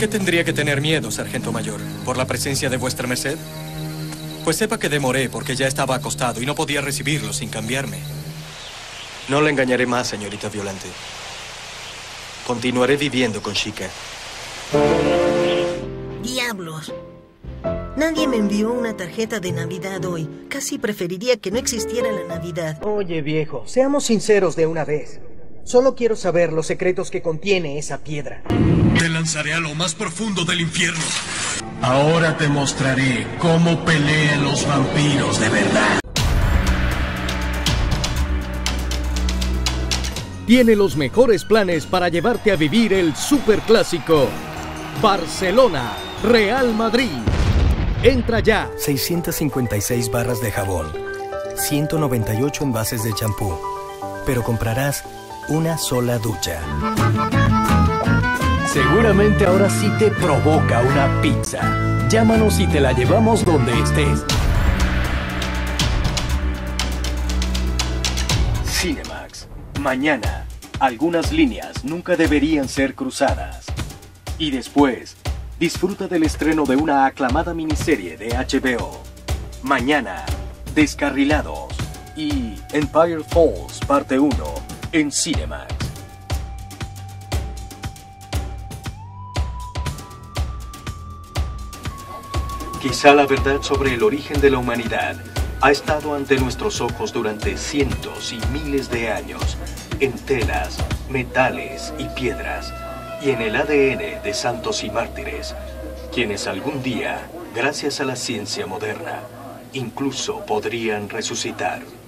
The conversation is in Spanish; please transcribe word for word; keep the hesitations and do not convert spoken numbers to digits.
qué tendría que tener miedo, sargento mayor? ¿Por la presencia de vuestra merced? Pues sepa que demoré porque ya estaba acostado y no podía recibirlo sin cambiarme. No le engañaré más, señorita Violante. Continuaré viviendo con Chica. ¡Diablos! Nadie me envió una tarjeta de Navidad hoy. Casi preferiría que no existiera la Navidad. Oye, viejo, seamos sinceros de una vez. Solo quiero saber los secretos que contiene esa piedra. Te lanzaré a lo más profundo del infierno. Ahora te mostraré cómo pelean los vampiros de verdad. Tiene los mejores planes para llevarte a vivir el superclásico Barcelona, Real Madrid. Entra ya. seiscientas cincuenta y seis barras de jabón, ciento noventa y ocho envases de champú, pero comprarás una sola ducha. Seguramente ahora sí te provoca una pizza. Llámanos y te la llevamos donde estés. Cinemax. Mañana, algunas líneas nunca deberían ser cruzadas. Y después, disfruta del estreno de una aclamada miniserie de H B O. Mañana, Descarrilados y Empire Falls Parte uno en Cinemax. Quizá la verdad sobre el origen de la humanidad ha estado ante nuestros ojos durante cientos y miles de años, en telas, metales y piedras, y en el A D N de santos y mártires, quienes algún día, gracias a la ciencia moderna, incluso podrían resucitar.